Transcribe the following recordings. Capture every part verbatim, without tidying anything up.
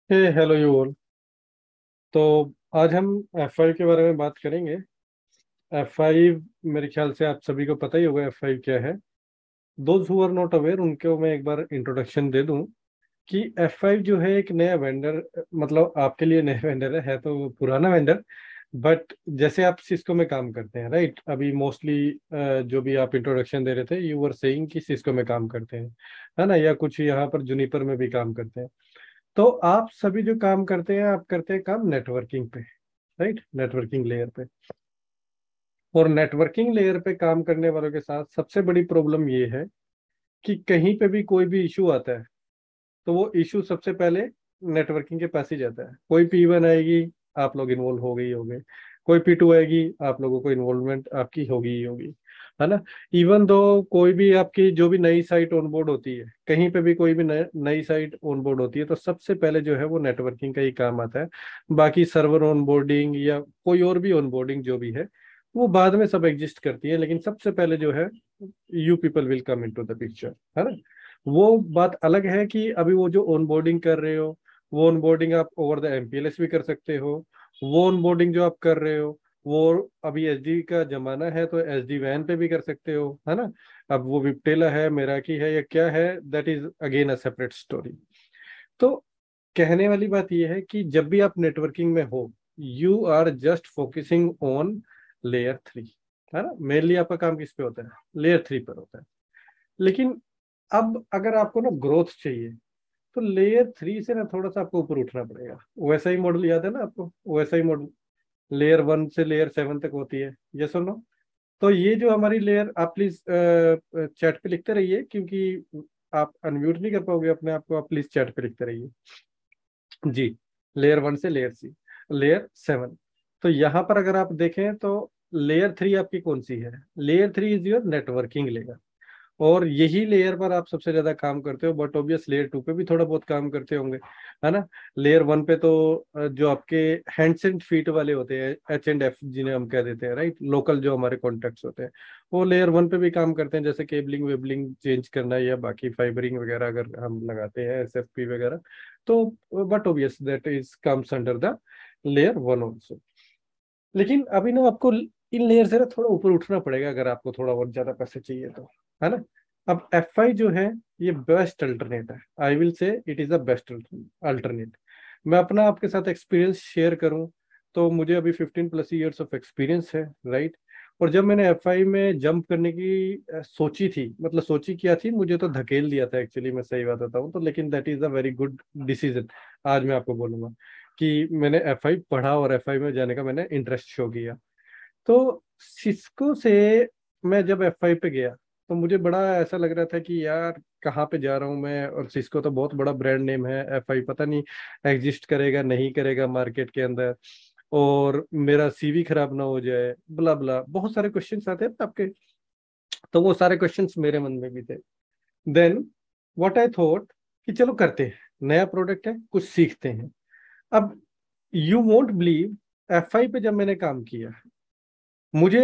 Hey hello you all. तो आज हम एफ फाइव के बारे में बात करेंगे। एफ फाइव मेरे ख्याल से आप सभी को पता ही होगा एफ फाइव क्या है। Those who are not aware उनको मैं एक बार इंट्रोडक्शन दे दूं कि एफ फाइव जो है एक नया वेंडर, मतलब आपके लिए नया वेंडर है, है तो पुराना वेंडर। बट जैसे आप सिस्को में काम करते हैं, राइट, अभी मोस्टली जो भी आप इंट्रोडक्शन दे रहे थे यू वर सेइंग कि सिस्को में काम करते हैं, है ना, या कुछ यहाँ पर जुनिपर में भी काम करते हैं। तो आप सभी जो काम करते हैं आप करते हैं काम नेटवर्किंग पे, राइट, नेटवर्किंग लेयर पे। और नेटवर्किंग लेयर पे काम करने वालों के साथ सबसे बड़ी प्रॉब्लम ये है कि कहीं पे भी कोई भी इशू आता है तो वो इशू सबसे पहले नेटवर्किंग के पास ही जाता है। कोई पी वन आएगी, आप लोग इन्वॉल्व हो गई ही होगे। कोई पी टू आएगी, आप लोगों को इन्वॉल्वमेंट आपकी होगी ही होगी, है ना। इवन दो कोई भी आपकी जो भी नई साइट ऑनबोर्ड होती है, कहीं पे भी कोई भी नई नई साइट ऑनबोर्ड होती है तो सबसे पहले जो है वो नेटवर्किंग का ही काम आता है। बाकी सर्वर ऑनबोर्डिंग या कोई और भी ऑनबोर्डिंग जो भी है वो बाद में सब एग्जिस्ट करती है, लेकिन सबसे पहले जो है you people will come into the picture, है ना। वो बात अलग है कि अभी वो जो ऑनबोर्डिंग कर रहे हो वो ऑनबोर्डिंग आप over the M P L S भी कर सकते हो। वो ऑनबोर्डिंग जो आप कर रहे हो वो अभी एच डी का जमाना है तो एस डी वैन पे भी कर सकते हो, है ना। अब वो विप्टेला है, मेराकी है या क्या है, that is again a separate story. तो कहने वाली बात यह है कि जब भी आप नेटवर्किंग में हो you are just focusing on layer three, है ना। मेनली आपका काम किस पे होता है, लेयर थ्री पर होता है। लेकिन अब अगर आपको ना ग्रोथ चाहिए तो लेयर थ्री से ना थोड़ा सा आपको ऊपर उठना पड़ेगा। वैसा ही मॉडल याद है ना आपको, वैसा ही मॉडल लेयर वन से लेयर सेवन तक होती है, ये सुनो। तो ये जो हमारी लेयर, आप प्लीज चैट पे लिखते रहिए क्योंकि आप अनम्यूट नहीं कर पाओगे अपने आप को, आप प्लीज चैट पे लिखते रहिए जी। लेयर वन से लेयर सी, लेयर सेवन। तो यहाँ पर अगर आप देखें तो लेयर थ्री आपकी कौन सी है, layer three is your networking layer. और यही लेयर पर आप सबसे ज्यादा काम करते हो, बट ऑब्वियस लेयर टू पे भी थोड़ा बहुत काम करते होंगे, है ना। लेयर वन पे तो अ, जो आपके हैंड्स एंड फीट वाले होते हैं, एच एंड एफ जिन्हें हम कह देते हैं, राइट, लोकल जो हमारे कॉन्टेक्ट्स होते हैं वो लेयर वन पे भी काम करते हैं, जैसे केबलिंग वेबलिंग चेंज करना या बाकी फाइबरिंग वगैरह अगर हम लगाते हैं, एस एफ पी वगैरह। तो but obvious that is comes under the layer one also. लेकिन अभी ना आपको इन लेयर से ना थोड़ा ऊपर उठना पड़ेगा अगर आपको थोड़ा और ज्यादा पैसे चाहिए तो, है ना। अब एफ आई जो है ये बेस्ट अल्टरनेट है, I will say it is the best alternate. मैं अपना आपके साथ एक्सपीरियंस शेयर करूं तो मुझे अभी fifteen plus years of experience है, राइट। और जब मैंने एफ आई में जंप करने की अ, सोची थी, मतलब सोची क्या थी, मुझे तो धकेल दिया था एक्चुअली, मैं सही बात बताऊं तो, लेकिन that is a very good decision. आज मैं आपको बोलूंगा कि मैंने एफ आई पढ़ा और एफ आई में जाने का मैंने इंटरेस्ट शो किया। तो सिस्को से मैं जब एफ आई पे गया तो मुझे बड़ा ऐसा लग रहा था कि यार कहाँ पे जा रहा हूँ मैं, और सिस्को तो बहुत बड़ा ब्रांड नेम है, एफ आई पता नहीं एग्जिस्ट करेगा नहीं करेगा मार्केट के अंदर, और मेरा सी वी खराब ना हो जाए, ब्ला ब्ला, बहुत सारे क्वेश्चंस आते हैं ना आपके। तो वो सारे क्वेश्चंस मेरे मन में भी थे। देन व्हाट आई थॉट कि चलो करते हैं, नया प्रोडक्ट है, कुछ सीखते हैं। अब you won't believe, F I पे जब मैंने काम किया मुझे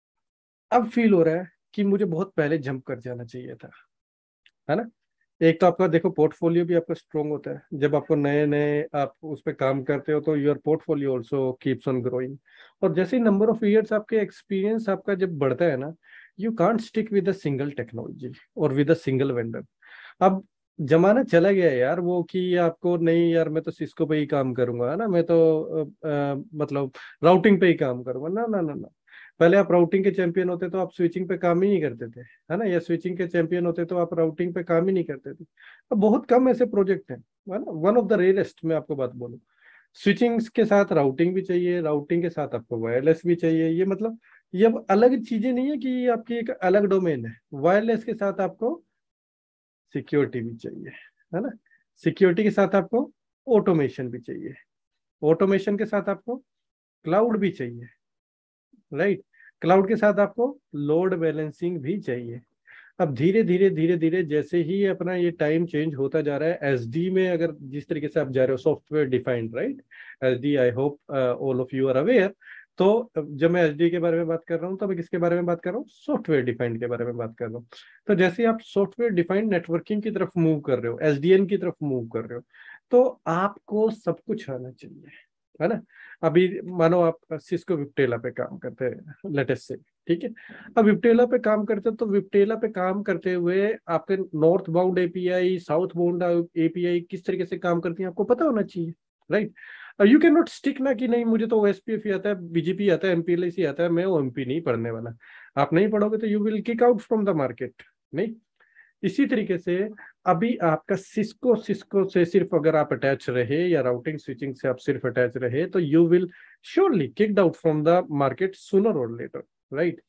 अब फील हो रहा है कि मुझे बहुत पहले जंप कर जाना चाहिए था, है ना। एक तो आपका देखो पोर्टफोलियो भी आपका स्ट्रोंग होता है, जब आपको नए नए आप उस पर काम करते हो तो your portfolio also keeps on growing. और जैसे नंबर ऑफ ईयर्स आपके एक्सपीरियंस आपका जब बढ़ता है ना, you can't stick with a single technology और विद अ सिंगल वेंडर। अब जमाना चला गया है यार वो कि आपको नहीं यार मैं तो सिस्को पे ही काम करूंगा, है ना, मैं तो अ, अ, मतलब राउटिंग पे ही काम करूंगा, ना ना ना ना। पहले आप राउटिंग के चैंपियन होते तो आप स्विचिंग पे काम ही नहीं करते थे, है ना, या स्विचिंग के चैंपियन होते तो आप राउटिंग पे काम ही नहीं करते थे। अब बहुत कम ऐसे प्रोजेक्ट हैं, है ना, वन ऑफ द रेयरेस्ट मैं आपको बात बोलूँ। स्विचिंग के साथ राउटिंग भी चाहिए, राउटिंग के साथ आपको वायरलेस भी चाहिए, ये मतलब ये अब अलग चीजें नहीं है कि ये आपकी एक अलग डोमेन है। वायरलेस के साथ आपको सिक्योरिटी भी चाहिए, है ना। सिक्योरिटी के साथ आपको ऑटोमेशन भी चाहिए, ऑटोमेशन के साथ आपको क्लाउड भी चाहिए, राइट। क्लाउड के साथ आपको लोड बैलेंसिंग भी चाहिए। अब धीरे धीरे धीरे धीरे जैसे ही अपना ये टाइम चेंज होता जा रहा है, एसडी में अगर जिस तरीके से आप जा रहे हो, software defined, right, SD, I hope all of you are aware. तो जब मैं एसडी के बारे में बात कर रहा हूँ तो मैं किसके बारे में बात कर रहा हूँ, सॉफ्टवेयर डिफाइंड के बारे में बात कर रहा हूँ। तो जैसे आप सॉफ्टवेयर डिफाइंड नेटवर्किंग की तरफ मूव कर रहे हो, एसडीएन की तरफ मूव कर रहे हो, तो आपको सब कुछ आना चाहिए, है ना। अभी मानो आप सिस्को विप्टेला पे काम करते हैं लेटेस्ट से, ठीक है। अब विप्टेला पे काम करते हैं तो विप्टेला पे काम करते हुए आपके north bound API, south bound API किस तरीके से काम करती है आपको पता होना चाहिए, right. You can not stick ना कि नहीं मुझे तो ओएसपीएफ ही आता है, बीजीपी आता है, एमपीएलसी आता है, मैं ओएमपी नहीं पढ़ने वाला। आप नहीं पढ़ोगे तो you will kick out from the market, नहीं। इसी तरीके से अभी आपका सिस्को सिस्को से सिर्फ अगर आप अटैच रहे या राउटिंग स्विचिंग से आप सिर्फ अटैच रहे तो you will surely kicked out from the market sooner और लेटर, राइट।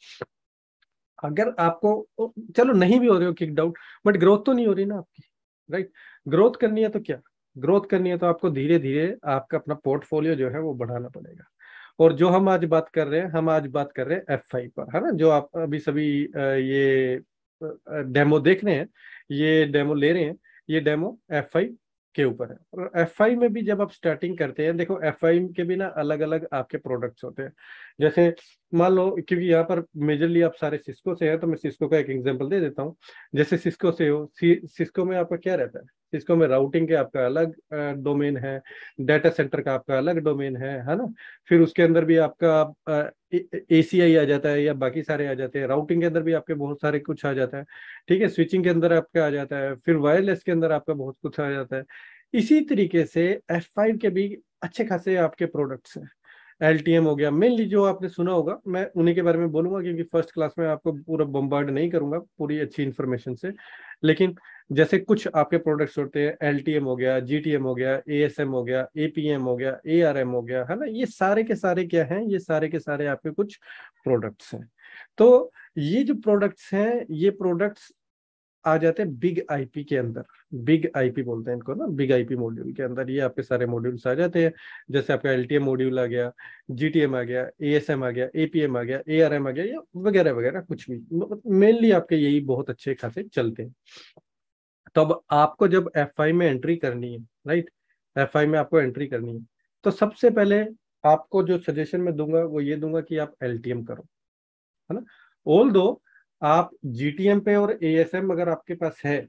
अगर आपको चलो नहीं भी हो रहे हो किक्ड आउट, बट ग्रोथ तो नहीं हो रही ना आपकी, राइट। ग्रोथ करनी है तो क्या, ग्रोथ करनी है तो आपको धीरे धीरे आपका अपना पोर्टफोलियो जो है वो बढ़ाना पड़ेगा। और जो हम आज बात कर रहे हैं, हम आज बात कर रहे हैं एफ फाइव पर, है ना। जो आप अभी सभी अ, ये डेमो देख रहे हैं, ये डेमो ले रहे हैं, ये डेमो एफ फाइव के ऊपर है। और एफ फाइव में भी जब आप स्टार्टिंग करते हैं, देखो एफ फाइव के भी ना अलग अलग आपके प्रोडक्ट्स होते हैं। जैसे मान लो, क्योंकि यहाँ पर मेजरली आप सारे सिस्को से हैं तो मैं सिस्को का एक एग्जांपल दे देता हूँ। जैसे सिस्को से हो, सिस्को में आपका क्या रहता है, सिस्को में राउटिंग के आपका अलग डोमेन है, डाटा सेंटर का आपका अलग डोमेन है है ना। फिर उसके अंदर भी आपका एसीआई आ जाता है या बाकी सारे आ जाते हैं, राउटिंग के अंदर भी आपके बहुत सारे कुछ आ जाता है, ठीक है। स्विचिंग के अंदर आपका आ जाता है, फिर वायरलेस के अंदर आपका बहुत कुछ आ जाता है। इसी तरीके से एफ फाइव के भी अच्छे खासे आपके प्रोडक्ट्स हैं। एलटीएम हो गया, मेनली जो आपने सुना होगा, मैं उन्हीं के बारे में बोलूंगा क्योंकि फर्स्ट क्लास में आपको पूरा बम्बार्ड नहीं करूंगा पूरी अच्छी इन्फॉर्मेशन से। लेकिन जैसे कुछ आपके प्रोडक्ट्स होते हैं, एलटीएम हो गया, जीटीएम हो गया, एएसएम हो गया, एपीएम हो गया, एआरएम हो गया, है ना। ये सारे के सारे क्या हैं, ये सारे के सारे आपके कुछ प्रोडक्ट्स हैं। तो ये जो प्रोडक्ट्स हैं, ये प्रोडक्ट्स आ जाते हैं बिग आईपी के अंदर। बिग आईपी बोलते हैं इनको ना, बिग आईपी मॉड्यूल के अंदर ये आपके सारे मॉड्यूल्स आ जाते हैं। जैसे आपका एलटीएम मॉड्यूल आ गया, जीटीएम आ गया, एएसएम आ गया, एपीएम आ गया, एआरएम आ गया, या वगैरह वगैरह कुछ भी, मेनली आपके यही बहुत अच्छे खासे चलते हैं। तो अब आपको जब एफ फाइव में एंट्री करनी है, राइट, एफ फाइव में आपको एंट्री करनी है, तो सबसे पहले आपको जो सजेशन मैं दूंगा वो ये दूंगा कि आप एलटीएम करो, है ना। ऑल दो आप जीटीएम पे और एएसएम अगर आपके पास है,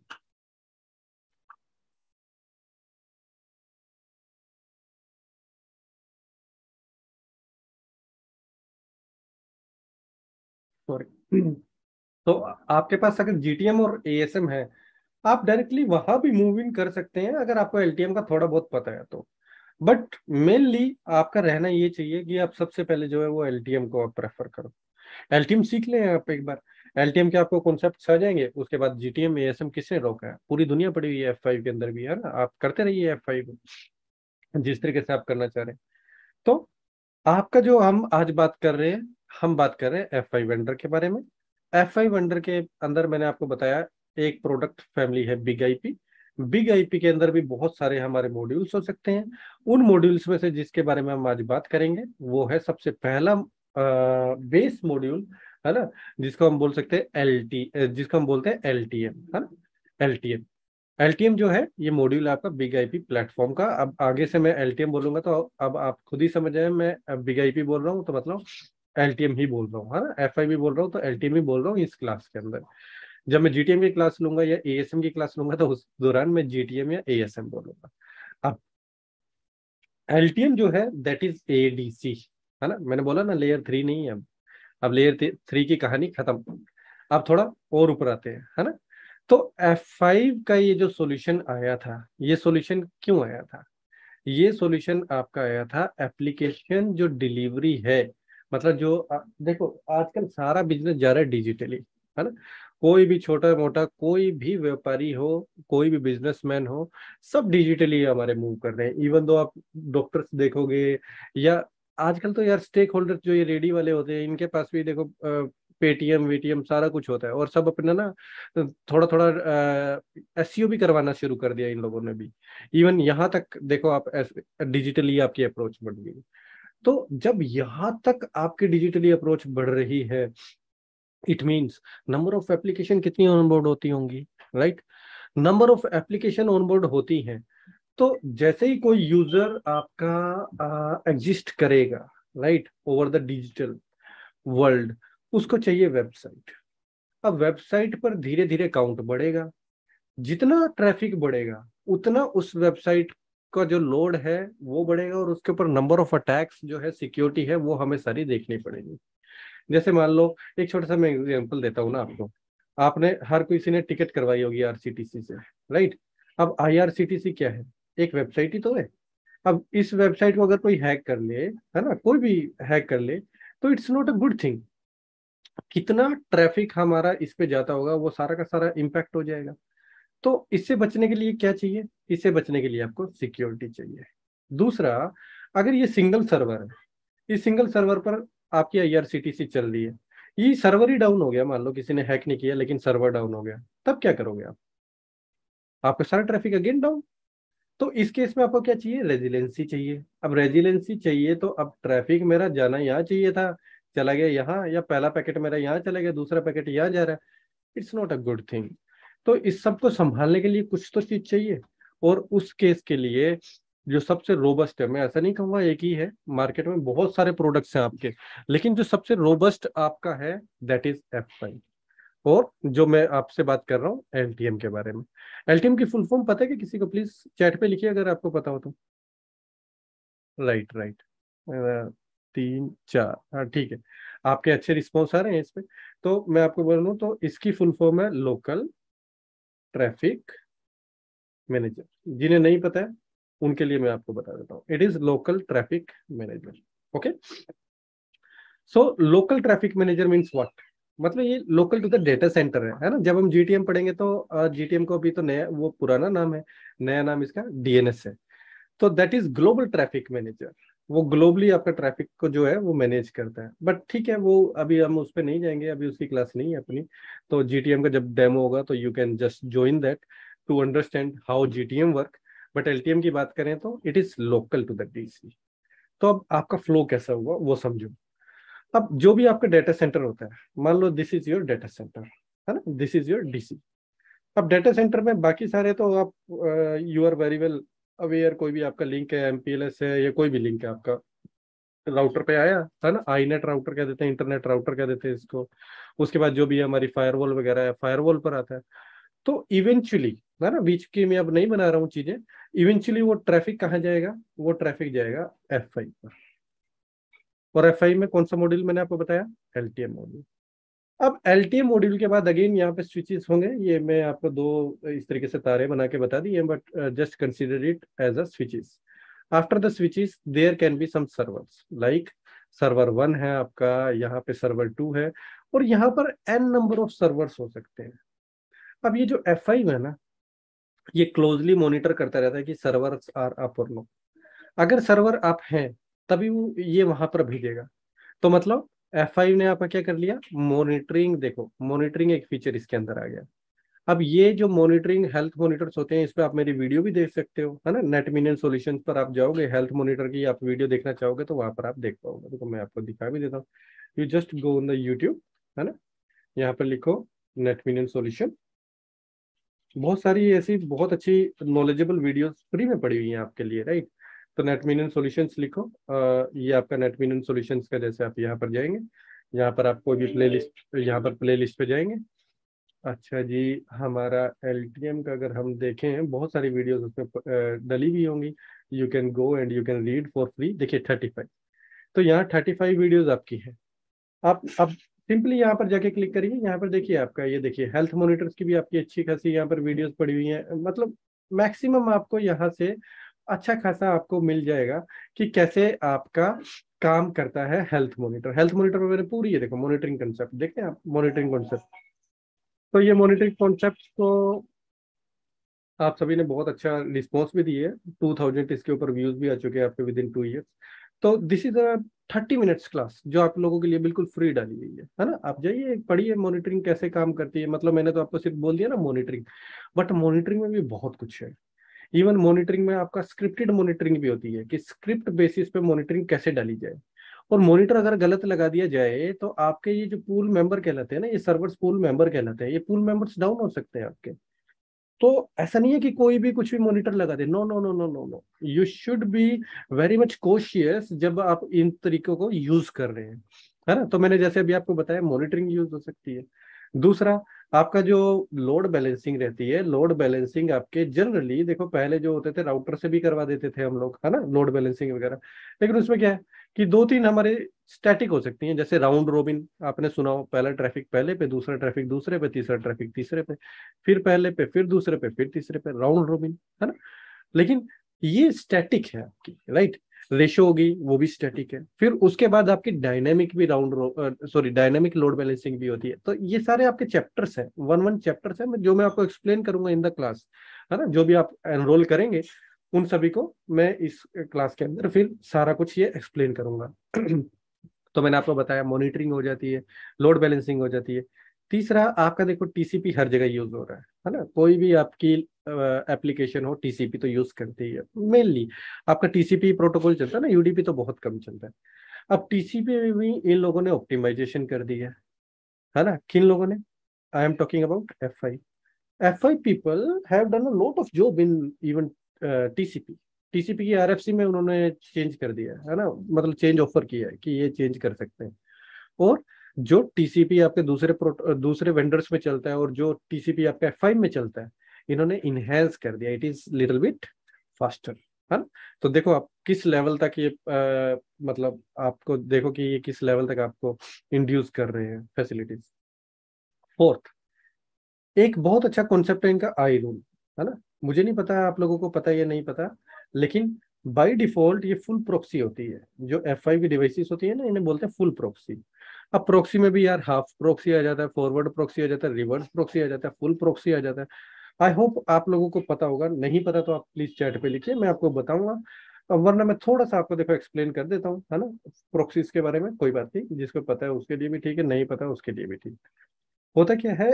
सॉरी, तो आपके पास अगर जीटीएम और एएसएम है, आप डायरेक्टली वहां भी मूव इन कर सकते हैं अगर आपको एलटीएम का थोड़ा बहुत पता है तो। बट मेनली आपका रहना ये चाहिए कि आप सबसे पहले जो है वो एलटीएम को आप प्रेफर करो। एलटीएम सीख लें आप एक बार, एलटीएम के आपको कॉन्सेप्ट आ जाएंगे, उसके बाद जीटीएम एएसएम किसने रोका है, पूरी दुनिया पड़ी हुई है एफ फाइव के अंदर भी, है ना। आप करते रहिए एफ फाइव जिस तरीके से आप करना चाह रहे हैं। तो आपका जो हम आज बात कर रहे हैं, हम बात कर रहे हैं एफ फाइव वेंडर के बारे में। एफ फाइव वेंडर के अंदर मैंने आपको बताया एक प्रोडक्ट फैमिली है बिग आईपी। बिग आईपी के अंदर भी बहुत सारे हमारे मॉड्यूल्स हो सकते हैं। उन मॉड्यूल्स में से जिसके बारे में हम आज बात करेंगे वो है सबसे पहला बेस मॉड्यूल, है ना, जिसको हम बोल सकते हैं एल टी, जिसको हम बोलते हैं एल टी एम, है ना। एल टी एम, एलटीएम जो है ये मॉड्यूल है आपका बिग आईपी प्लेटफॉर्म का। अब आगे से मैं एलटीएम बोलूंगा तो अब आप खुद ही समझ जाए, मैं बिग आईपी बोल रहा हूँ तो मतलब एलटीएम ही बोल रहा हूँ, है ना। एफ आई भी बोल रहा हूँ तो एलटीएम ही बोल रहा हूँ इस क्लास के अंदर। जब मैं जीटीएम की क्लास लूंगा या एएसएम की क्लास लूंगा तो उस दौरान मैं जीटीएम या एएसएम बोलूंगा। अब एलटीएम जो है दैट इज एडीसी, है ना। मैंने बोला ना लेयर थ्री नहीं है। अब अब लेयर थ्री की कहानी खत्म, अब थोड़ा और ऊपर आते हैं, है ना। तो एफ फाइव का ये जो सॉल्यूशन आया था, ये सॉल्यूशन क्यों आया था, ये सॉल्यूशन आपका आया था एप्लीकेशन जो डिलीवरी है, मतलब जो आ, देखो आजकल सारा बिजनेस जा रहा है डिजिटली, है ना। कोई भी छोटा मोटा कोई भी व्यापारी हो, कोई भी बिजनेसमैन हो, सब डिजिटली हमारे मूव कर रहे हैं। इवन दो आप डॉक्टर्स देखोगे, या आजकल तो यार स्टेक होल्डर जो ये रेडी वाले होते हैं इनके पास भी देखो पेटीएम वीटीएम सारा कुछ होता है, और सब अपना ना थोड़ा थोड़ा एसईओ भी करवाना शुरू कर दिया इन लोगों ने भी। इवन यहाँ तक देखो आप डिजिटली आपकी अप्रोच बढ़ गई। तो जब यहाँ तक आपकी डिजिटली अप्रोच बढ़ रही है, it means number of application कितनी ऑनबोर्ड होती होंगी, right. Number of application onboard होती हैं, तो जैसे ही कोई यूजर आपका एग्जिस्ट करेगा, right, over the digital world, उसको चाहिए वेबसाइट। अब वेबसाइट पर धीरे धीरे काउंट बढ़ेगा, जितना ट्रैफिक बढ़ेगा उतना उस वेबसाइट का जो लोड है वो बढ़ेगा और उसके ऊपर नंबर ऑफ अटैक्स जो है, सिक्योरिटी है, वो हमें सारी देखनी पड़ेगी। जैसे मान लो, एक छोटा सा मैं एग्जांपल देता हूँ ना आपको। आपने, हर किसी ने टिकट करवाई होगी आरसीटीसी से, राइट? अब आईआरसीटीसी क्या है? एक वेबसाइट ही तो है। अब इस वेबसाइट को अगर कोई हैक कर ले, है ना, कोई भी हैक कर ले, तो it's not a good thing. कितना ट्रैफिक हमारा इस पे जाता होगा, वो सारा का सारा इम्पैक्ट हो जाएगा। तो इससे बचने के लिए क्या चाहिए? इससे बचने के लिए आपको सिक्योरिटी चाहिए। दूसरा, अगर ये सिंगल सर्वर है, इस सिंगल सर्वर पर आपकी आईआरसीटीसी चल रही है, ये सर्वर ही डाउन हो गया, मान लो किसी ने हैक नहीं किया लेकिन सर्वर डाउन हो गया, तब क्या करोगे आप? आपका सारा ट्रैफिक अगेन डाउन। तो इस केस में आपको क्या चाहिए? रेजिलेंसी चाहिए। अब रेजिलेंसी चाहिए तो अब ट्रैफिक मेरा जाना यहाँ चाहिए था, चला गया यहाँ, या पहला पैकेट मेरा यहाँ चला गया, दूसरा पैकेट यहाँ जा रहा है। It's not a good thing. तो इस सब को संभालने के लिए कुछ तो चीज चाहिए। और उस केस के लिए जो सबसे रोबस्ट है, मैं ऐसा नहीं कहूंगा एक ही है, मार्केट में बहुत सारे प्रोडक्ट्स हैं आपके, लेकिन जो सबसे रोबस्ट आपका है दैट इज एफ फाइव। और जो मैं आपसे बात कर रहा हूँ एलटीएम के बारे में। एलटीएम की फुल फॉर्म पता है कि किसी को? प्लीज चैट पे लिखिए अगर आपको पता हो तो। Right, right. तीन चार, हाँ ठीक है। आपके अच्छे रिस्पॉन्स आ रहे हैं इस पे। तो मैं आपको बोल रहा हूँ, तो इसकी फुल फॉर्म है लोकल ट्रैफिक मैनेजर। जिन्हें नहीं पता है उनके लिए मैं आपको बता देता हूँ, it is local traffic manager. Okay. So local traffic manager means what? मतलब ये local to the data center है है ना? जब हम जीटीएम पढ़ेंगे तो जीटीएम को अभी तो नया, वो पुराना नाम है, नया नाम इसका डीएनएस है। तो that is global traffic manager. वो ग्लोबली आपका ट्रैफिक को जो है वो मैनेज करता है। बट ठीक है, वो अभी हम उस पर नहीं जाएंगे, अभी उसकी क्लास नहीं है अपनी। तो जीटीएम का जब डेमो होगा तो you can just join that to understand how GTM work. But LTM की बात करें तो it is local to the DC. तो अब आपका फ्लो कैसा हुआ वो समझो। अब जो भी आपका डेटा सेंटर होता है, मान लो this is your data center, है ना, दिस इज योर डीसी। अब डेटा सेंटर में बाकी सारे तो आप, you are very well aware, कोई भी आपका लिंक है, एमपीएलएस है या कोई भी लिंक है आपका राउटर पे आया, है ना, आईनेट राउटर कह देते हैं, इंटरनेट राउटर कह देते हैं इसको। उसके बाद जो भी हमारी फायरवॉल वगैरह है, फायरवॉल पर आता है। तो इवेंचुअली, है ना, बीच की मैं अब नहीं बना रहा हूँ चीजें, इवेंचुअली वो ट्रैफिक कहाँ जाएगा? वो ट्रैफिक जाएगा एफ फाइव पर। और एफ फाइव में कौन सा मॉड्यूल मैंने आपको बताया? LTM module. अब एलटीएम मॉड्यूल के बाद अगेन यहाँ पे स्विचेस होंगे। ये मैं आपको दो इस तरीके से तारे बना के बता दिए, but just consider it as a switches. After the switches there can be some servers, like server one है आपका, यहाँ पे सर्वर टू है, और यहाँ पर एन नंबर ऑफ सर्वर्स हो सकते हैं। अब ये जो एफ फाइव है ना, ये क्लोजली मॉनिटर करता रहता है कि सर्वर्स आर अप और नो। अगर सर्वर अप है तभी वो ये वहां पर भेजेगा। तो मतलब एफ फाइव ने आपका क्या कर लिया? मॉनिटरिंग। देखो, मॉनिटरिंग एक फीचर इसके अंदर आ गया। अब ये जो मॉनिटरिंग हेल्थ मॉनिटर्स होते हैं, इस पे आप मेरी वीडियो भी देख सकते हो, है ना, नेटमिनियन सॉल्यूशंस पर आप जाओगे, हेल्थ मॉनिटर की आप वीडियो देखना चाहोगे तो वहां पर आप देख पाओगे। देखो मैं आपको दिखा भी देता हूँ। You just go on the YouTube, है ना, यहाँ पर लिखो नेटमिनियन सॉल्यूशन। बहुत सारी ऐसी बहुत अच्छी नॉलेजेबल वीडियोस फ्री में पड़ी हुई हैं आपके लिए, राइट? तो नेटमिनियन सॉल्यूशंस लिखो। आ, ये आपका नेटमिनियन सॉल्यूशंस का, जैसे आप यहाँ पर जाएंगे, यहाँ पर आप कोई भी प्ले लिस्ट, यहाँ पर प्ले लिस्ट पे जाएंगे। अच्छा जी, हमारा एलटीएम का अगर हम देखें, बहुत सारी वीडियोस उसमें अ, डली हुई होंगी। You can go and you can read for free. देखिए थर्टी फाइव। तो यहाँ थर्टी फाइव वीडियोज आपकी है। आप अब सिंपली यहाँ पर जाके क्लिक करिए, यहाँ पर देखिए आपका, ये देखिए हेल्थ मॉनिटर्स की भी आपकी अच्छी खासी यहाँ पर वीडियोस पड़ी हुई हैं। मतलब मैक्सिमम आपको यहाँ से अच्छा खासा आपको मिल जाएगा कि कैसे आपका काम करता है हेल्थ मॉनिटर। हेल्थ मॉनिटर में मैंने पूरी, ये देखो मॉनिटरिंग कंसेप्ट देखते हैं आप, मॉनिटरिंग कॉन्सेप्ट। तो ये मॉनिटरिंग कॉन्सेप्ट को आप सभी ने बहुत अच्छा रिस्पॉन्स भी दिए है। टू थाउजेंड इसके ऊपर व्यूज भी आ चुके हैं आपके विद इन टू ईयर्स। तो this is a thirty minutes class जो आप लोगों के लिए बिल्कुल फ्री डाली गई है है ना? आप जाइए पढ़िए मॉनिटरिंग कैसे काम करती है। मतलब मैंने तो आपको सिर्फ बोल दिया ना मॉनिटरिंग, बट मॉनिटरिंग में भी बहुत कुछ है। इवन मॉनिटरिंग में आपका स्क्रिप्टेड मॉनिटरिंग भी होती है कि स्क्रिप्ट बेसिस पे मॉनिटरिंग कैसे डाली जाए। और मॉनिटर अगर गलत लगा दिया जाए तो आपके ये जो पूल मेंबर कहलाते हैं ना, ये सर्वर्स पूल मेंबर कहलाते हैं, ये पूल मेंबर्स डाउन हो सकते हैं आपके। तो ऐसा नहीं है कि कोई भी कुछ भी मॉनिटर लगा दे। No no no no no no, you should be very much cautious जब आप इन तरीकों को यूज कर रहे हैं, है ना? तो मैंने जैसे अभी आपको बताया मॉनिटरिंग यूज हो सकती है। दूसरा, आपका जो लोड बैलेंसिंग रहती है, लोड बैलेंसिंग आपके जनरली देखो पहले जो होते थे राउटर से भी करवा देते थे हम लोग, है ना, लोड बैलेंसिंग वगैरह। लेकिन उसमें क्या है कि दो तीन हमारे स्टैटिक हो सकती हैं, जैसे राउंड रोबिन आपने सुना हो, पहला ट्रैफिक पहले पे, दूसरा ट्रैफिक दूसरे पे, तीसरा ट्रैफिक तीसरे पे, फिर पहले पे, फिर दूसरे पे, फिर तीसरे पे, राउंड रोबिन, है ना। लेकिन ये स्टैटिक है आपकी, राइट। रेशो होगी वो भी स्टैटिक है। फिर उसके बाद आपकी डायनेमिक भी round sorry dynamic load balancing भी होती है। तो ये सारे आपके चैप्टर्स हैं, वन वन चैप्टर्स हैं जो मैं आपको एक्सप्लेन करूंगा इन द क्लास, है ना। जो भी आप एनरोल करेंगे उन सभी को मैं इस क्लास के अंदर फिर सारा कुछ ये एक्सप्लेन करूंगा। तो मैंने आपको बताया मॉनिटरिंग हो जाती है, लोड बैलेंसिंग हो जाती है। तीसरा आपका देखो टीसीपी हर जगह यूज हो रहा है है ना। कोई भी आपकी एप्लीकेशन हो टीसीपी तो यूज करती है मेनली। आपका टीसीपी प्रोटोकॉल चलता है ना, यूडीपी तो बहुत कम चलता है। अब टीसीपी में भी इन लोगों ने ऑप्टिमाइजेशन कर दी है है ना। किन लोगों ने? I am talking about F I. F I people have done a lot of job in even TCP. TCP की आरएफसी में उन्होंने चेंज कर दिया है ना, मतलब चेंज ऑफर किया है कि ये चेंज कर सकते हैं। और जो टीसीपी आपके दूसरे प्रो- दूसरे वेंडर्स में चलता है और जो टीसीपी आपका एफ फाइव में चलता है, इन्होंने इनहेंस कर दिया, it is little bit faster, है ना। तो देखो आप किस लेवल तक ये आ, मतलब आपको देखो कि ये किस लेवल तक आपको इंड्यूस कर रहे हैं फैसिलिटीज। फोर्थ, एक बहुत अच्छा कॉन्सेप्ट है इनका, आई रूल, है ना। मुझे नहीं पता आप लोगों को पता है या नहीं पता, लेकिन बाय डिफॉल्ट ये फुल प्रॉक्सी होती है। जो एफ फाइव की डिवाइसेस होती है ना, इन्हें बोलते हैं फुल प्रॉक्सी। अब प्रॉक्सी में भी यार हाफ प्रॉक्सी आ जाता है, फॉरवर्ड प्रॉक्सी आ जाता है, रिवर्स प्रॉक्सी आ जाता है, फुल प्रॉक्सी आ जाता है। आई होप आप लोगों को पता होगा, नहीं पता तो आप प्लीज चैट पे लिखिए, मैं आपको बताऊंगा। अब वरना मैं थोड़ा सा आपको देखो एक्सप्लेन कर देता हूँ, है ना, प्रॉक्सीज के बारे में। कोई बात नहीं, जिसको पता है उसके लिए भी ठीक है, नहीं पता उसके लिए भी ठीक। होता क्या है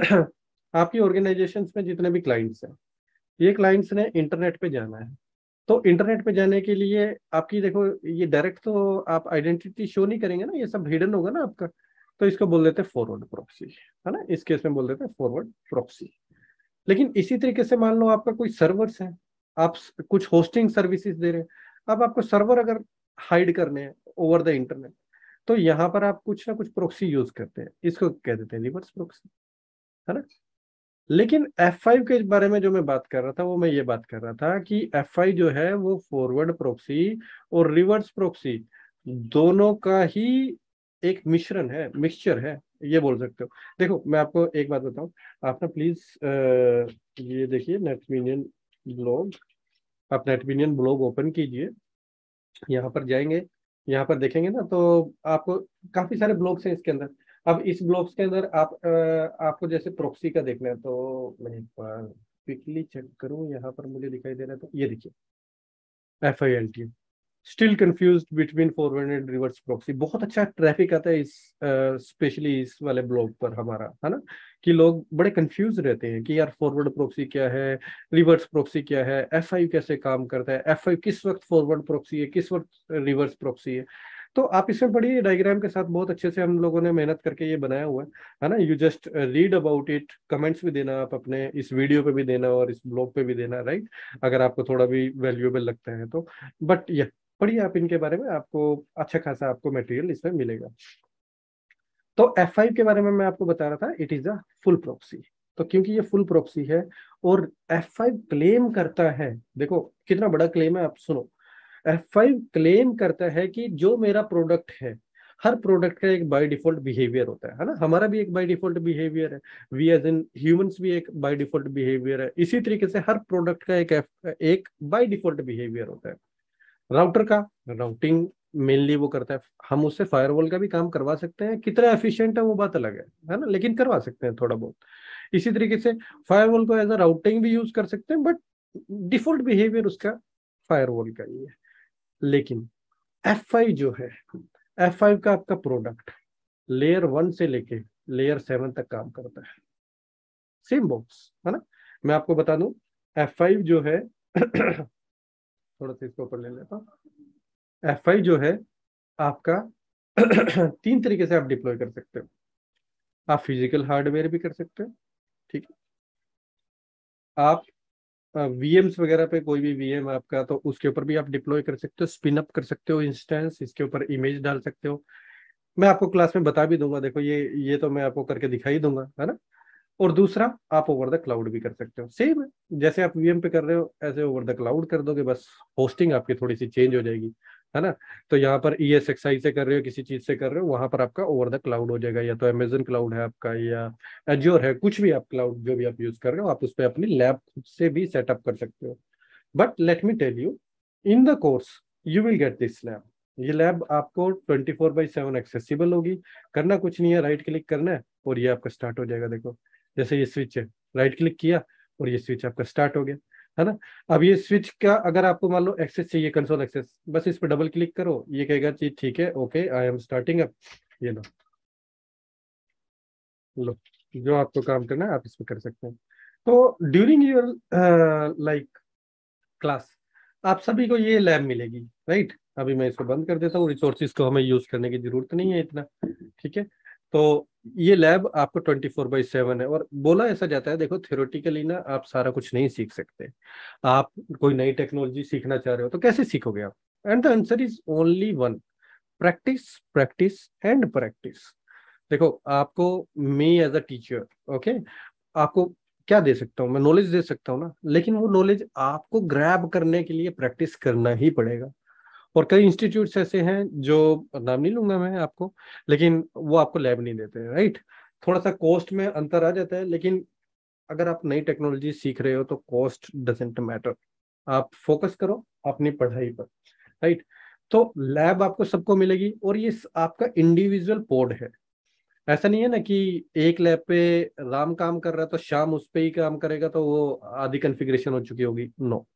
आपकी ऑर्गेनाइजेशंस में जितने भी क्लाइंट्स हैं, ये क्लाइंट्स ने इंटरनेट पे जाना है। तो इंटरनेट पे जाने के लिए आपकी देखो ये डायरेक्ट तो आप आइडेंटिटी शो नहीं करेंगे ना, ये सब हिडन होगा ना आपका। तो इसको बोल देते हैं फॉरवर्ड प्रॉक्सी, है ना, इस केस में बोल देते हैं फॉरवर्ड प्रॉक्सी। लेकिन इसी तरीके से मान लो आपका कोई सर्वर्स है, आप स- कुछ होस्टिंग सर्विसेज दे रहे हैं। अब आपको सर्वर अगर हाइड करने हैं ओवर द इंटरनेट, तो यहाँ पर आप कुछ ना कुछ प्रॉक्सी यूज करते हैं, इसको कह देते हैं रिवर्स प्रॉक्सी, है ना। लेकिन एफ फाइव के बारे में जो मैं बात कर रहा था, वो मैं ये बात कर रहा था कि एफ फाइव जो है वो फॉरवर्ड प्रोक्सी और रिवर्स प्रोक्सी दोनों का ही एक मिश्रण है, मिक्सचर है, ये बोल सकते हो। देखो मैं आपको एक बात बताऊं, आप ना प्लीज ये देखिए नेटमिनियन ब्लॉग, आप नेटमिनियन ब्लॉग ओपन कीजिए, यहाँ पर जाएंगे, यहाँ पर देखेंगे ना तो आपको काफी सारे ब्लॉग्स हैं इसके अंदर। अब इस ब्लॉग्स के अंदर आप अ, आपको जैसे प्रोक्सी का देखना है तो मैं एक बार क्विकली चेक करूं, यहाँ पर मुझे दिखाई दे रहा है तो ये देखिए F I L T, still confuse between forward and reverse proxy. बहुत अच्छा ट्रैफिक आता है इस स्पेशली इस वाले ब्लॉग पर हमारा, है ना, कि लोग बड़े कंफ्यूज रहते हैं कि यार फॉरवर्ड प्रॉक्सी क्या है, रिवर्स प्रॉक्सी क्या है, एफ फाइव कैसे काम करता है, एफ फाइव किस वक्त फॉरवर्ड प्रॉक्सी है, किस वक्त रिवर्स प्रॉक्सी है। तो आप इसमें पढ़िए डायग्राम के साथ, बहुत अच्छे से हम लोगों ने मेहनत करके ये बनाया हुआ है है ना। You just read about it, comments भी देना आप अपने इस वीडियो पे भी देना और इस ब्लॉग पे भी देना, राइट, अगर आपको थोड़ा भी वैल्यूएबल लगता है तो। बट ये पढ़िए आप इनके बारे में, आपको अच्छा खासा आपको मटेरियल इसमें मिलेगा। तो एफ फाइव के बारे में मैं आपको बता रहा था, it is a full proxy. तो क्योंकि ये फुल प्रॉक्सी है और एफ फाइव क्लेम करता है, देखो कितना बड़ा क्लेम है, आप सुनो। एफ फाइव क्लेम करता है कि जो मेरा प्रोडक्ट है, हर प्रोडक्ट का एक बाय डिफॉल्ट बिहेवियर होता है है ना, हमारा भी एक बाय डिफॉल्ट बिहेवियर है, वी एज इन ह्यूमंस भी एक बाय डिफॉल्ट बिहेवियर है। इसी तरीके से हर प्रोडक्ट का एक एक बाय डिफॉल्ट बिहेवियर होता है। राउटर का राउटिंग मेनली वो करता है, हम उससे फायरवॉल का भी काम करवा सकते हैं, कितना एफिशिएंट है वो बात अलग है है ना, लेकिन करवा सकते हैं थोड़ा बहुत। इसी तरीके से फायरवॉल को एज अ राउटिंग भी यूज कर सकते हैं, बट डिफॉल्ट बिहेवियर उसका फायरवॉल का ही है। लेकिन एफ फाइव जो है, एफ फाइव का आपका प्रोडक्ट लेयर वन से लेके लेयर सेवन तक काम करता है, सेम बॉक्स, है ना। मैं आपको बता दूं एफ फाइव जो है थोड़ा सा इसको ऊपर ले लेता हूँ। एफ फाइव जो है आपका तीन तरीके से आप डिप्लॉय कर सकते हो। आप फिजिकल हार्डवेयर भी कर सकते हो, ठीक है। आप वीएम्स वगैरह पे कोई भी वीएम आपका, तो उसके ऊपर भी आप डिप्लॉय कर सकते हो, स्पिन अप कर सकते हो इंस्टेंस, इसके ऊपर इमेज डाल सकते हो। मैं आपको क्लास में बता भी दूंगा, देखो ये ये तो मैं आपको करके दिखा ही दूंगा, है ना। और दूसरा, आप ओवर द क्लाउड भी कर सकते हो, सेम है जैसे आप वीएम पे कर रहे हो ऐसे ओवर द क्लाउड कर दोगे, बस होस्टिंग आपकी थोड़ी सी चेंज हो जाएगी, है ना। तो यहाँ पर ई एस एक्स आई से कर रहे हो, किसी चीज से कर रहे हो, वहां पर आपका ओवर द क्लाउड हो जाएगा, या तो अमेजन क्लाउड है आपका, या एज्योर है, कुछ भी आप क्लाउड जो भी आप यूज कर रहे हो, आप उस पर अपनी लैब खुद से भी सेटअप कर सकते हो। But let me tell you, in the course you will get this lab. ये लैब आपको twenty four by seven accessible होगी। करना कुछ नहीं है, राइट क्लिक करना है और ये आपका स्टार्ट हो जाएगा। देखो जैसे ये स्विच है, राइट क्लिक किया और ये स्विच आपका स्टार्ट हो गया, है ना। अब ये स्विच का अगर आपको मान लो एक्सेस चाहिए, कंसोल एक्सेस, बस इस पर डबल क्लिक करो, ये कहेगा जी ठीक है, okay I am starting up. ये लो, लो, जो आपको काम करना है आप इस पे कर सकते हैं। तो ड्यूरिंग योर लाइक क्लास आप सभी को ये लैब मिलेगी, राइट। अभी मैं इसको बंद कर देता हूँ, रिसोर्सिस को हमें यूज करने की जरूरत नहीं है इतना, ठीक है। तो ये लैब आपको ट्वेंटी फोर बाई सेवन है, और बोला ऐसा जाता है, देखो थ्योरेटिकली ना आप सारा कुछ नहीं सीख सकते। आप कोई नई टेक्नोलॉजी सीखना चाह रहे हो तो कैसे सीखोगे आप? And the answer is only one, practice, practice and practice. देखो आपको, me as a teacher, okay, आपको क्या दे सकता हूँ मैं? नॉलेज दे सकता हूँ ना, लेकिन वो नॉलेज आपको ग्रैब करने के लिए प्रैक्टिस करना ही पड़ेगा। और कई इंस्टीट्यूट्स ऐसे हैं जो, नाम नहीं लूंगा मैं आपको, लेकिन वो आपको लैब नहीं देते, राइट। थोड़ा सा कॉस्ट में अंतर आ जाता है, लेकिन अगर आप नई टेक्नोलॉजी सीख रहे हो तो कॉस्ट डजेंट मैटर। आप फोकस करो अपनी पढ़ाई पर, राइट। तो लैब आपको सबको मिलेगी, और ये आपका इंडिविजुअल पोड है। ऐसा नहीं है ना कि एक लैब पे राम काम कर रहा है तो शाम उस पे ही काम करेगा, तो वो आधी कॉन्फ़िगरेशन हो चुकी होगी, नो।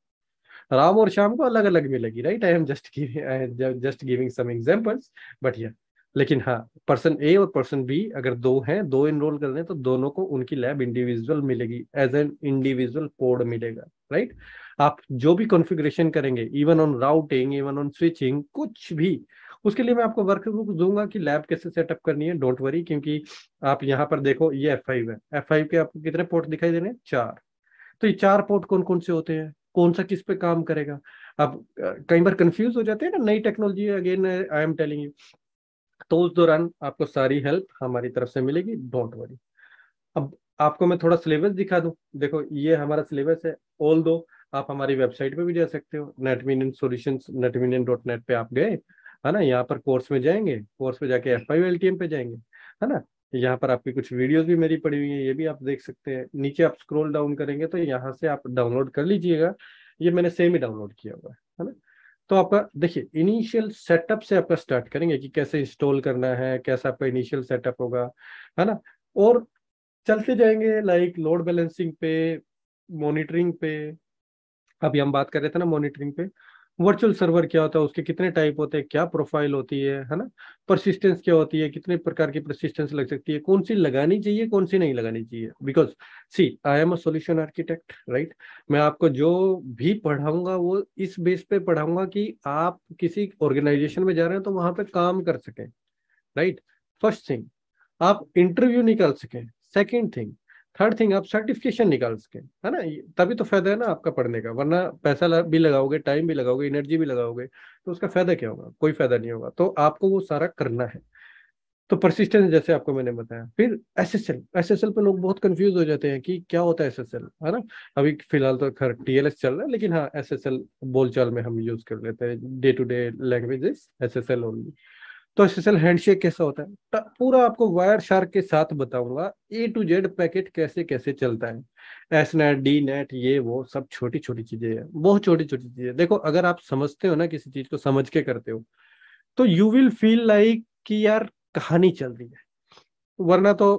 राम और शाम को अलग अलग मिलेगी, right. I am just just giving some examples, but yeah, लेकिन हाँ, पर्सन ए और पर्सन बी अगर दो हैं, दो इनरोल कर रहे हैं, तो दोनों को उनकी लैब इंडिविजुअल मिलेगी, एज एन इंडिविजुअल कोड मिलेगा, राइट। आप जो भी कॉन्फ़िगरेशन करेंगे, even on routing, even on switching, कुछ भी, उसके लिए मैं आपको वर्कबुक दूंगा कि लैब कैसे सेटअप करनी है, डोंट वरी। क्योंकि आप यहाँ पर देखो, ये एफ फाइव है, एफ फाइव के आपको कितने पोर्ट दिखाई दे रहे हैं? चार। तो ये चार पोर्ट कौन कौन से होते हैं, कौन सा किस पे काम करेगा? आप अ, कई बार कंफ्यूज हो जाते हैं ना, नई technology, again I am telling you. तो उस दौरान आपको सारी हेल्प हमारी तरफ से मिलेगी, डोंट वरी। अब आपको मैं थोड़ा सिलेबस दिखा दूं, देखो ये हमारा सिलेबस है। ऑल दो आप हमारी वेबसाइट पे भी जा सकते हो, Netminion solutions, Netminion dot net पे आप गए, है ना। यहाँ पर कोर्स में जाएंगे, कोर्स पे जाके F five L T M पे जाएंगे, है ना। यहाँ पर आपकी कुछ वीडियोस भी मेरी पड़ी हुई है, ये भी आप देख सकते हैं। नीचे आप स्क्रॉल डाउन करेंगे तो यहाँ से आप डाउनलोड कर लीजिएगा, ये मैंने सेम ही डाउनलोड किया हुआ है है ना। तो आपका देखिए, इनिशियल सेटअप से आपका स्टार्ट करेंगे कि कैसे इंस्टॉल करना है, कैसा आपका इनिशियल सेटअप होगा, है ना। और चलते जाएंगे लाइक लोड बैलेंसिंग पे, मॉनिटरिंग पे। अभी हम बात कर रहे थे ना मॉनिटरिंग पे, वर्चुअल सर्वर क्या होता है, उसके कितने टाइप होते हैं, क्या प्रोफाइल होती है है ना। परसिस्टेंस क्या होती है, कितने प्रकार की परसिस्टेंस लग सकती है, कौन सी लगानी चाहिए, कौन सी नहीं लगानी चाहिए। Because see I am a solution architect, right. मैं आपको जो भी पढ़ाऊंगा वो इस बेस पे पढ़ाऊंगा कि आप किसी ऑर्गेनाइजेशन में जा रहे हैं तो वहां पे काम कर सकें, राइट। फर्स्ट थिंग, आप इंटरव्यू निकाल सकें। सेकंड थिंग, थर्ड थिंग, आप सर्टिफिकेशन निकाल सकें, है ना। ये- तभी तो फायदा है ना आपका पढ़ने का, वरना पैसा ल- भी लगाओगे, टाइम भी लगाओगे, एनर्जी भी लगाओगे, तो उसका फायदा क्या होगा? कोई फायदा नहीं होगा। तो आपको वो सारा करना है। तो परसिस्टेंस जैसे आपको मैंने बताया, फिर S S L, S S L पे लोग बहुत कंफ्यूज हो जाते हैं कि क्या होता है एस एस एल, है ना। अभी फिलहाल तो खैर टी एल एस चल रहा है, लेकिन हाँ एस एस एल बोलचाल में हम यूज कर लेते हैं, day to day language is S S L only. तो एस एस एल हैंडशेक कैसा होता है, ट- पूरा आपको वायर शार्क के साथ बताऊंगा, ए टू जेड पैकेट कैसे कैसे चलता है। एस नेट, डी नेट, ये वो सब छोटी छोटी चीजें हैं, बहुत छोटी छोटी चीजें। देखो अगर आप समझते हो ना, किसी चीज को समझ के करते हो, तो यू विल फील लाइक कि यार कहानी चल रही है। वरना तो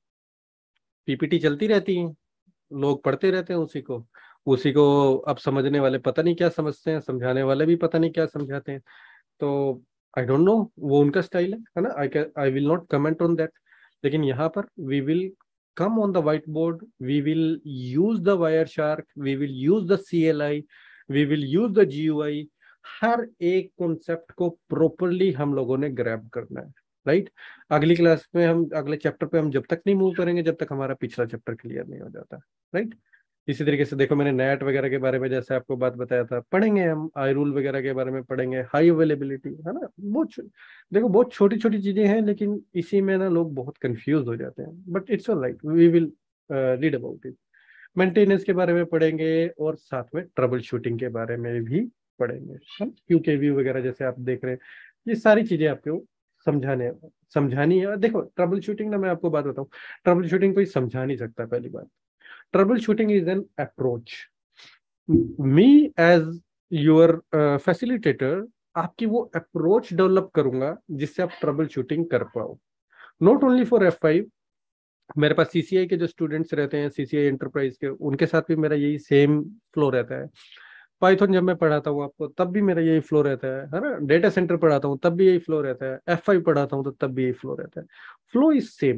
पी पी टी चलती रहती है, लोग पढ़ते रहते हैं उसी को, उसी को अब समझने वाले पता नहीं क्या समझते हैं, समझाने वाले भी पता नहीं क्या समझाते हैं। तो आई डोंट नो, वो उनका स्टाइल है है ना। I can I will not comment on that. लेकिन यहाँ पर we will come on the whiteboard, we will use the Wireshark, we will use the C L I, we will use the G U I. हर एक concept को properly हम लोगों ने grab करना है, राइट। अगली class में हम, अगले चैप्टर पे हम जब तक नहीं मूव करेंगे जब तक हमारा पिछला चैप्टर क्लियर नहीं हो जाता, राइट। इसी तरीके से देखो मैंने नेट वगैरह के बारे में जैसे आपको बात बताया था, पढ़ेंगे हम आई रूल वगैरह के बारे में पढ़ेंगे, हाई अवेलेबिलिटी है ना, बहुत छो- देखो बहुत छोटी छोटी चीजें हैं, लेकिन इसी में ना लोग बहुत कंफ्यूज हो जाते हैं, but it's all right, we will read about it. Maintenance के बारे में पढ़ेंगे और साथ में ट्रबल शूटिंग के बारे में भी पढ़ेंगे, हम क्यू के वी वगैरह जैसे आप देख रहे हैं, ये सारी चीजें आपको समझाने समझानी है। देखो ट्रबल शूटिंग ना, मैं आपको बात बताऊं, ट्रबल शूटिंग कोई समझा नहीं सकता। पहली बात, troubleshooting is an approach. Me as your facilitator आपकी वो अप्रोच डेवलप करूंगा जिससे आप ट्रबल शूटिंग कर पाओ। Not only for F five, मेरे पास सी सी आई के जो स्टूडेंट्स रहते हैं, सी सी आई एंटरप्राइज के, उनके साथ भी मेरा यही सेम फ्लो रहता है। पाइथन जब मैं पढ़ाता हूँ आपको, तब भी मेरा यही फ्लो रहता है है ना। डेटा सेंटर पढ़ाता हूँ तब भी यही फ्लो रहता है, एफ फाइव पढ़ाता हूँ तो तब भी यही फ्लो रहता है। Flow is same,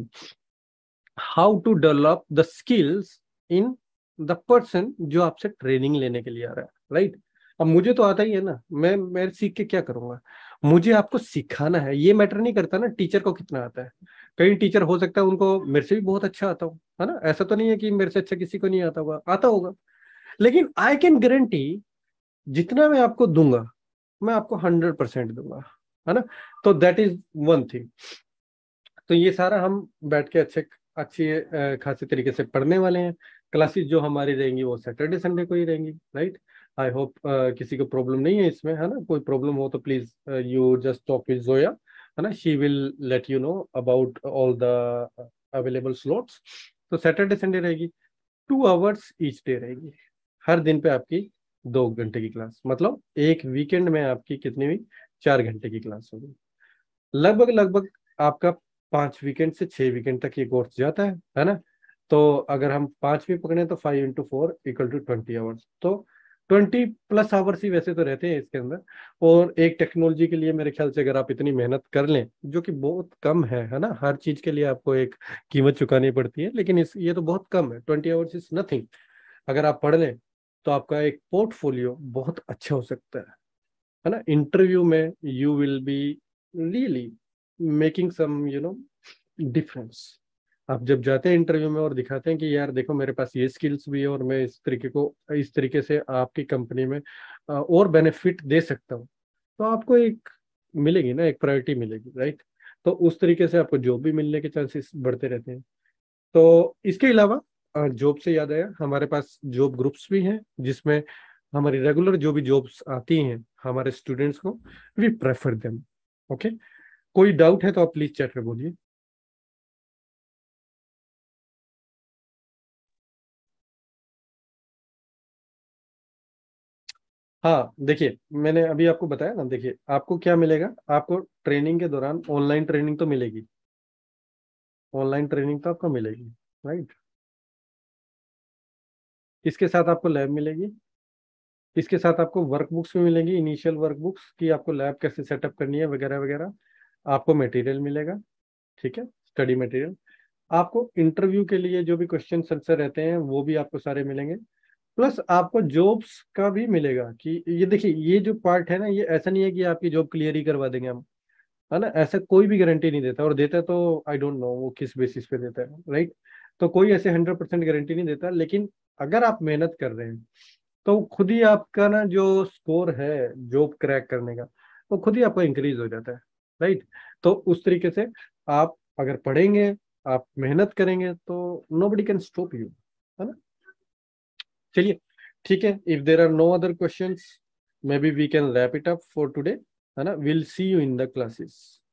how to develop the skills in the person जो आपसे ट्रेनिंग लेने के लिए आ रहा है, राइट। अब मुझे तो आता ही है ना, मैं मैं सीख के क्या करूंगा, मुझे आपको सिखाना है। ये मैटर नहीं करता ना टीचर को कितना आता है। कई टीचर हो सकता है उनको मेरे से भी बहुत अच्छा आता हो, है ना, ऐसा तो नहीं है कि मेरे से अच्छा किसी को नहीं आता होगा, आता होगा। लेकिन आई कैन गारंटी, जितना मैं आपको दूंगा मैं आपको हंड्रेड परसेंट दूंगा, है ना। तो दैट इज वन थिंग। तो ये सारा हम बैठ के अच्छे अच्छी अ, खासी तरीके से पढ़ने वाले हैं। क्लासेस जो हमारी रहेंगी वो सैटरडे संडे को ही रहेंगी, राइट। आई होप किसी को प्रॉब्लम नहीं है इसमें, है ना। कोई प्रॉब्लम हो तो please you just talk with Zoya, है ना, she will let you know about all the available slots. तो सैटरडे संडे रहेगी, टू आवर्स ईच डे रहेगी। हर दिन पे आपकी दो घंटे की क्लास, मतलब एक वीकेंड में आपकी कितनी हुई, चार घंटे की क्लास होगी। लगभग लगभग आपका पांच वीकेंड से छह वीकेंड तक ये कोर्स जाता है है ना। तो अगर हम पांच भी पकड़े तो five into four equal to twenty hours, तो ट्वेंटी प्लस आवर्स ही वैसे तो रहते हैं इसके अंदर। और एक टेक्नोलॉजी के लिए मेरे ख्याल से अगर आप इतनी मेहनत कर लें, जो कि बहुत कम है है ना, हर चीज के लिए आपको एक कीमत चुकानी पड़ती है, लेकिन इस ये तो बहुत कम है, ट्वेंटी आवर्स इज नथिंग। अगर आप पढ़ लें तो आपका एक पोर्टफोलियो बहुत अच्छा हो सकता है है ना। इंटरव्यू में you will be really making some you know difference. आप जब जाते हैं इंटरव्यू में और दिखाते हैं कि यार देखो मेरे पास ये स्किल्स भी है और मैं इस तरीके को इस तरीके से आपकी कंपनी में अ, और बेनिफिट दे सकता हूँ, तो आपको एक मिलेगी ना, एक प्रायोरिटी मिलेगी, राइट। तो उस तरीके से आपको जॉब भी मिलने के चांसेस बढ़ते रहते हैं। तो इसके अलावा जॉब से याद आया, हमारे पास जॉब ग्रुप्स भी हैं जिसमें हमारी रेगुलर जो भी जॉब्स आती हैं हमारे स्टूडेंट्स को, वी प्रेफर देम। ओके, कोई डाउट है तो आप प्लीज चैट में बोलिए। हाँ देखिए, मैंने अभी आपको बताया ना, देखिए आपको क्या मिलेगा, आपको ट्रेनिंग के दौरान ऑनलाइन ट्रेनिंग तो मिलेगी, ऑनलाइन ट्रेनिंग तो आपको मिलेगी, राइट। इसके साथ आपको लैब मिलेगी, इसके साथ आपको वर्क बुक्स भी मिलेंगी, इनिशियल वर्क बुक्स कि आपको लैब कैसे सेटअप करनी है वगैरह वगैरह। आपको मटेरियल मिलेगा, ठीक है, स्टडी मटेरियल। आपको इंटरव्यू के लिए जो भी क्वेश्चन आंसर रहते हैं वो भी आपको सारे मिलेंगे। प्लस आपको जॉब्स का भी मिलेगा कि ये देखिए, ये जो पार्ट है ना, ये ऐसा नहीं है कि आपकी जॉब क्लियर ही करवा देंगे हम, है ना, ऐसा कोई भी गारंटी नहीं देता, और देता है तो आई डोंट नो वो किस बेसिस पे देता है, राइट। तो कोई ऐसे हंड्रेड परसेंट गारंटी नहीं देता, लेकिन अगर आप मेहनत कर रहे हैं तो खुद ही आपका ना जो स्कोर है जॉब क्रैक करने का, वो खुद ही आपका इंक्रीज हो जाता है, राइट। तो उस तरीके से आप अगर पढ़ेंगे, आप मेहनत करेंगे तो nobody can stop you, है ना। चलिए ठीक है, if there are no other questions, maybe we can wrap it up for today, है ना। Will see you in the classes.